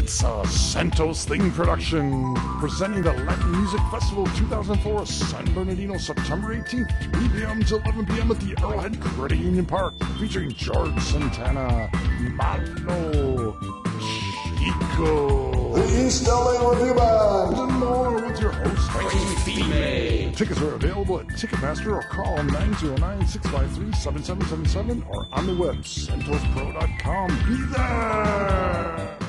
It's a Santos Thing production, presenting the Latin Music Festival 2004, San Bernardino, September 18th, 3 p.m. to 11 p.m. at the Arrowhead Credit Union Park, featuring George Santana, Malo, Chico, the East LA Review Band, and more with your host, Female. Tickets are available at Ticketmaster or call 909-653-7777 or on the web, santospro.com. Be there!